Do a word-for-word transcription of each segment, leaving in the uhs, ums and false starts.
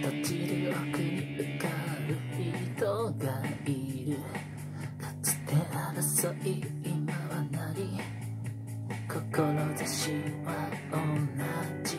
落ちる奥に浮かぶ人がいる。かつて争い今は何、志は同じ。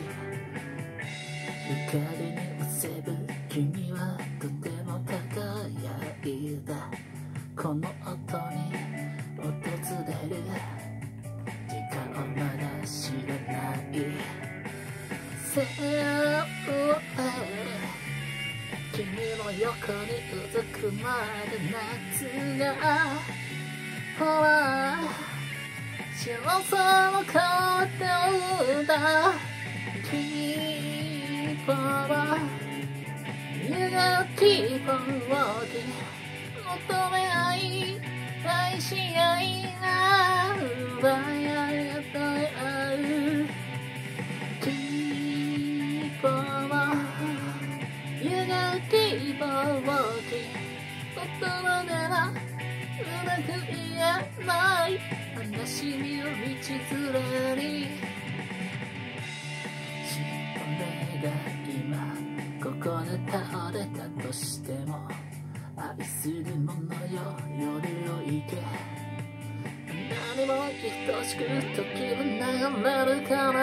光にむせぶ君はとても輝いた。この音に訪れる時間をまだ知らない。背負え君の横にうずくまる夏が、ほら幸せの顔で歌う。Keep on You gotta keep on walking 求め合い愛し合いが奪い合い与え合う。 Keep on You gotta keep on walking 言葉ではうまく言えない悲しみを道連れに。しもべが今ここで倒れたとしても、愛する者よ夜を行け。何も愛しく時は流れるから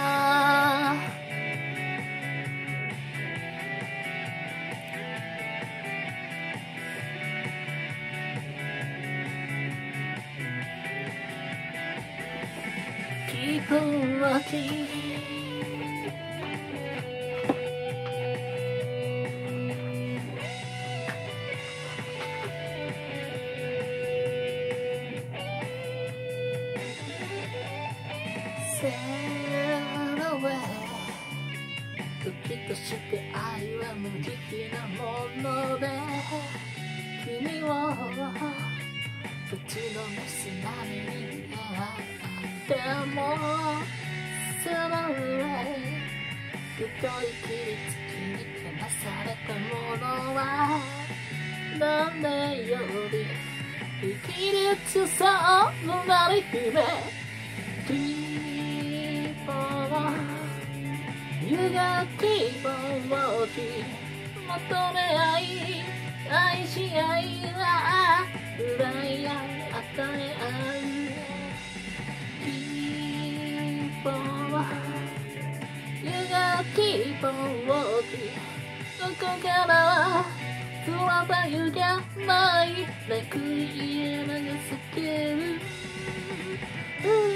。Keep on walking Sail away 時として愛は無慈悲なもので、君を打ちのめす波に出会ってもその上太い切りつきにけなされたものは誰より生きる強さをなり秘め。Keep on You gotta keep on walking 求め合い愛し合いは奪い合い与え合う。 Keep on You gotta keep on walking ここからは翼ゆがない楽に家が叫ぶ。